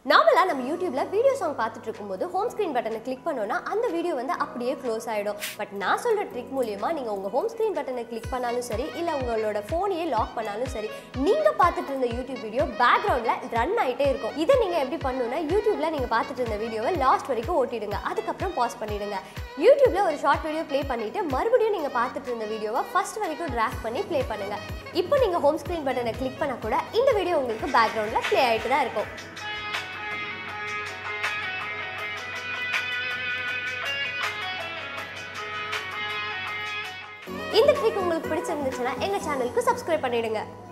நார்மலா நம்ம யூடியூப்ல வீடியோ சாங் பார்த்துட்டு இருக்கும்போது ஹோம் ஸ்க்ரீன் பட்டனை கிளிக் பண்ணோம்னா அந்த வீடியோ வந்து அப்படியே க்ளோஸ் ஆயிடும். பட் நான் சொல்ற ட்ரிக் மூலியமா நீங்க உங்க ஹோம் ஸ்க்ரீன் பட்டனை கிளிக் பண்ணாலும் சரி, இல்ல உங்களோட போனையே லாக் பண்ணாலும் சரி, நீங்க பார்த்துட்டு இருந்த யூடியூப் வீடியோ பேக்ரவுண்ட்ல ரன் ஆயிட்டே இருக்கும். இதை நீங்க எப்படி பண்ணணும்னா, யூடியூப்ல நீங்க பார்த்துட்டு இருந்த வீடியோவை லாஸ்ட் வரைக்கும் ஓட்டிடுங்க. அதுக்கப்புறம் பாஸ் பண்ணிடுங்க. யூடியூப்ல ஒரு ஷார்ட் வீடியோ ப்ளே பண்ணிட்டு மறுபடியும் நீங்க பார்த்துட்டு இருந்த வீடியோவை ஃபர்ஸ்ட் வரைக்கும் டிராக் பண்ணி ப்ளே பண்ணுங்க. இப்போ நீங்க ஹோம் ஸ்க்ரீன் பட்டனை கிளிக் பண்ணா கூட இந்த வீடியோ உங்களுக்கு பேக்ரவுண்ட்ல ப்ளே ஆயிட்டு தான் இருக்கும். இந்த ட்ரிக் உங்களுக்கு பிடிச்சிருந்துச்சுன்னா எங்க சேனலுக்கு சப்ஸ்கிரைப் பண்ணிடுங்க.